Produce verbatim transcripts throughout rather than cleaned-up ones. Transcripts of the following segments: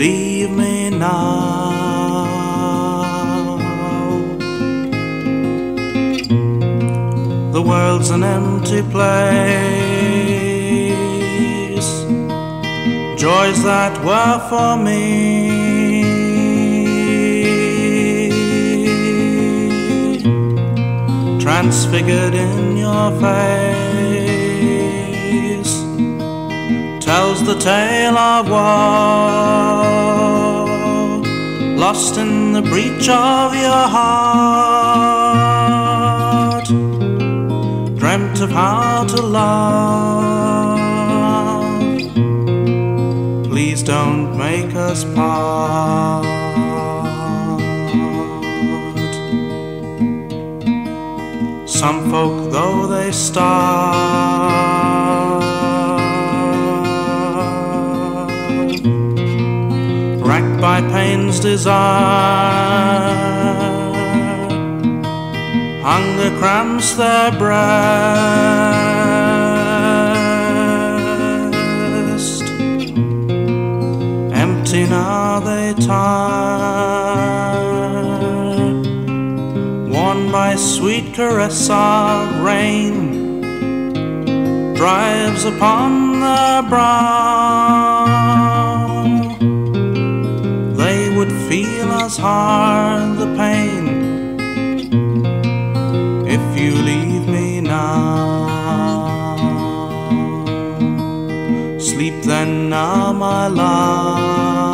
leave me now, the world's an empty place. Joys that were for me transfigured in your face, tells the tale of woe, lost in the breach of your heart, dreamt of how to love. Please don't make us part. Some folk, though they starve, racked by pain's desire, hunger cramps their breast, empty now they tire, worn by sweet caress of rain, drives upon their brow. They would feel as hard the pain if you leave me now. Sleep then now, my love.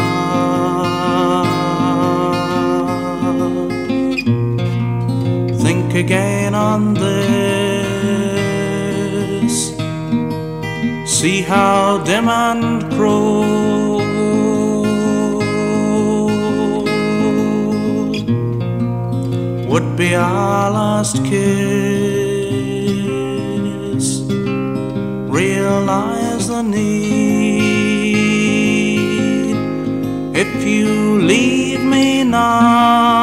Think again on this. See how dim and cruel would be our last kiss. Realize the need if you leave me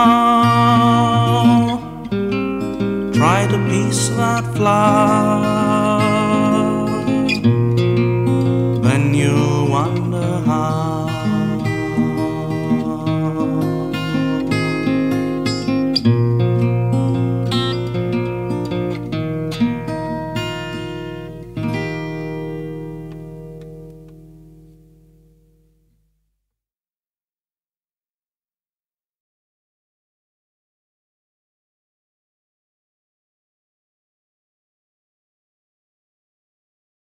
now. Try to piece that flower